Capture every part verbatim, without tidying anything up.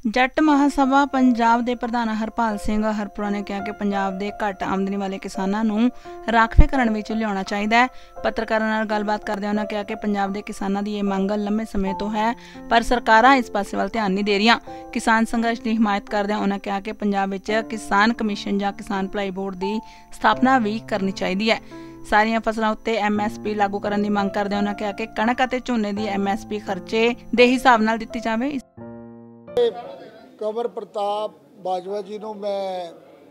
जट महासभा पंजाब के प्रधान हरपाल सिंह हरपुरा ने कहा कि पंजाब के घट आमदनी वाले किसानों नूं राखवेकरण विच लियाउणा चाहीदा है। पत्रकारां नाल गलबात करदे उन्होंने कहा कि पंजाब के किसानों की यह मंग लंबे समय तो है, पर सरकारां इस पासे वाल ध्यान नहीं दे रही। किसान संघर्ष की हिमायत करदे उन्होंने कहा कि पंजाब विच किसान कमीशन जां किसान भलाई बोर्ड की स्थापना भी करनी चाहिए है। सारिया फसलों उत्ते एम एस पी लागू करने की मांग करदे उन्होंने कहा कि कणक अते झोने की एम एस पी खर्चे के हिसाब नाल दित्ती जावे। कंवर प्रताप बाजवा जी ਨੂੰ मैं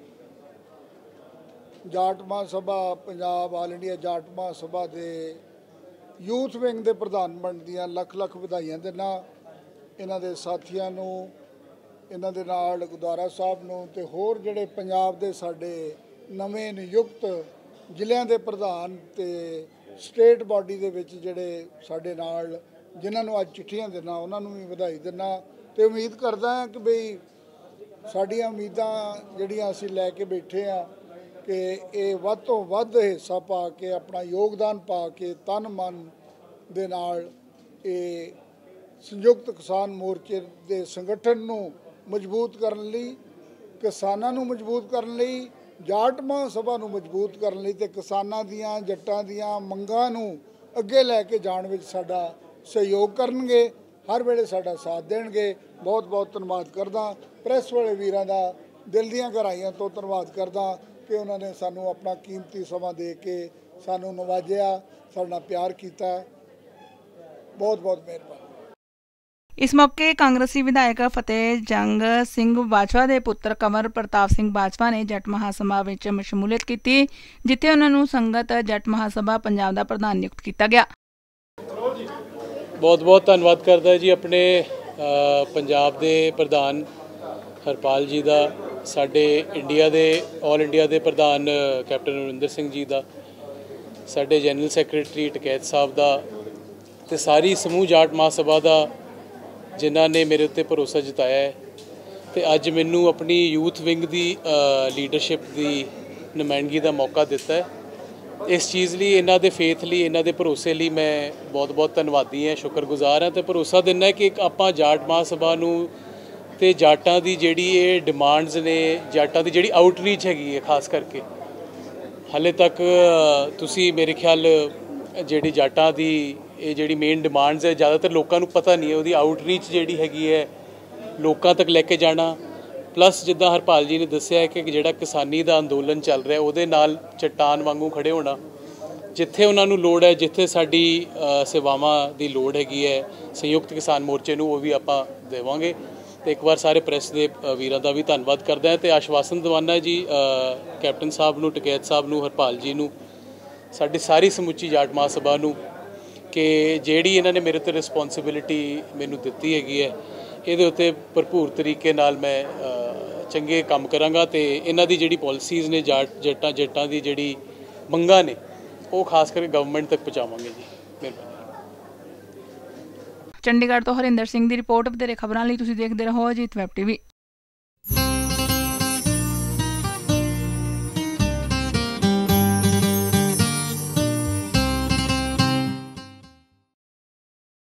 जाट महासभा पंजाब आल इंडिया जाट महासभा के यूथ विंग के प्रधान बनने ਦੀਆਂ लख लख ਵਧਾਈਆਂ देना। इन्हां दे साथियों ਨੂੰ इन्हां दे नाल गुरद्वारा साहब ਨੂੰ ਤੇ ਹੋਰ ਜਿਹੜੇ ਪੰਜਾਬ ਦੇ ਸਾਡੇ ਨਵੇਂ ਨਿਯੁਕਤ ਜ਼ਿਲ੍ਹਿਆਂ ਦੇ ਪ੍ਰਧਾਨ ਤੇ ਸਟੇਟ ਬਾਡੀ ਦੇ ਵਿੱਚ ਜਿਹੜੇ ਸਾਡੇ ਨਾਲ ਜਿਨ੍ਹਾਂ ਨੂੰ ਅੱਜ ਚਿੱਠੀਆਂ ਦੇਣਾ ਉਹਨਾਂ ਨੂੰ ਵੀ ਵਧਾਈ ਦੇਣਾ। तो उम्मीद करदा है कि बई साड़ियां उम्मीदां जिहड़ियां असीं लैके बैठे हाँ कि ये वध तो वध हिस्सा पा के अपना योगदान पा के तन मन दे नाल ये संयुक्त किसान मोर्चे दे संगठन नूं मजबूत करन लई, किसानां नूं मजबूत करन लई, जाट महासभा नूं मजबूत करन लई ते किसानां दीयां जट्टां दीयां मंगां नूं अगे लैके जाण विच साडा सहयोग करनगे, हर वेले साडा साथ देणगे। बहुत बहुत धन्यवाद करदा प्रैस वाले वीरां दा दिल दीयां गहराइयां तो धन्यवाद करदा कि उन्होंने सानू अपना कीमती समा दे के सानू नवाजिया, साडा प्यार कीता। बहुत बहुत मेहरबानी। इस मौके कांग्रेसी विधायक फतेह जंग सिंह बाजवा के पुत्र कंवर प्रताप सिंह बाजवा ने जट महासभा में शमूलियत की, जिथे उन्होंने संगत जट महासभा पंजाब का प्रधान नियुक्त किया गया। बहुत बहुत धन्यवाद करता जी अपने पंजाब के प्रधान हरपाल जी का, साडे इंडिया के ऑल इंडिया के प्रधान कैप्टन अमरिंदर सिंह जी का, साडे जनरल सैक्रटरी टकैत साहब का, ते सारी समूह जाट महासभा का जिन्हों ने मेरे उत्ते भरोसा जताया है। तो अज मैनू अपनी यूथ विंग की लीडरशिप की नुमाइंदगी का मौका दिता है। इस चीज़ लिए इन्हों के फेथ लिए इन्हों के भरोसे लिए मैं बहुत बहुत धन्यवादी हाँ, शुक्रगुजार हाँ। तो भरोसा दिना है कि आप जाट महासभा नूं ते जाटां दी जिहड़ी ये डिमांड्स ने, जाटां दी जिहड़ी आउटरीच हैगी है, खास करके हाले तक तुसी मेरे ख्याल जिहड़ी जाटां दी ये जिहड़ी मेन डिमांड्स है ज़्यादातर लोगों को पता नहीं है, उहदी आउटरीच जिहड़ी हैगी है लोगों तक लैके जाना। प्लस जिद्दां हरपाल जी ने दस्सिया है कि जिहड़ा किसानी का अंदोलन चल रहा है उहदे नाल चट्टान वांगू खड़े होना, जिथे उन्होंने लोड़ है, जिथे साडी सेवावां दी लोड़ हैगी है संयुक्त किसान मोर्चे नूं, वो भी आपां देवांगे। तो एक बार सारे प्रैस के वीरां दा भी धन्नवाद करदा है। तो आश्वासन दवाना जी कैप्टन साहब नूं, टकैत साहब नूं, हरपाल जी नूं, साडी सारी समुची जाट महासभा नूं कि जिहड़ी इन्हां ने मेरे ते रिस्पोंसिबिलिटी मैनूं दित्ती हैगी है ਇਹਦੇ ਉੱਤੇ ਭਰਪੂਰ तरीके नाल मैं चंगे काम करांगा। तो इन्हां दी जिहड़ी पॉलिसीज़ ने जाट जट्टां जट्टां दी जिहड़ी मंगां ने वो खास करके गवर्नमेंट तक पहुँचावांगे जी। मेहरबानी। चंडीगढ़ तो हरिंदर सिंह की रिपोर्ट। वधेरे खबरां लई तुसीं देखदे रहो अजीत वैब टीवी।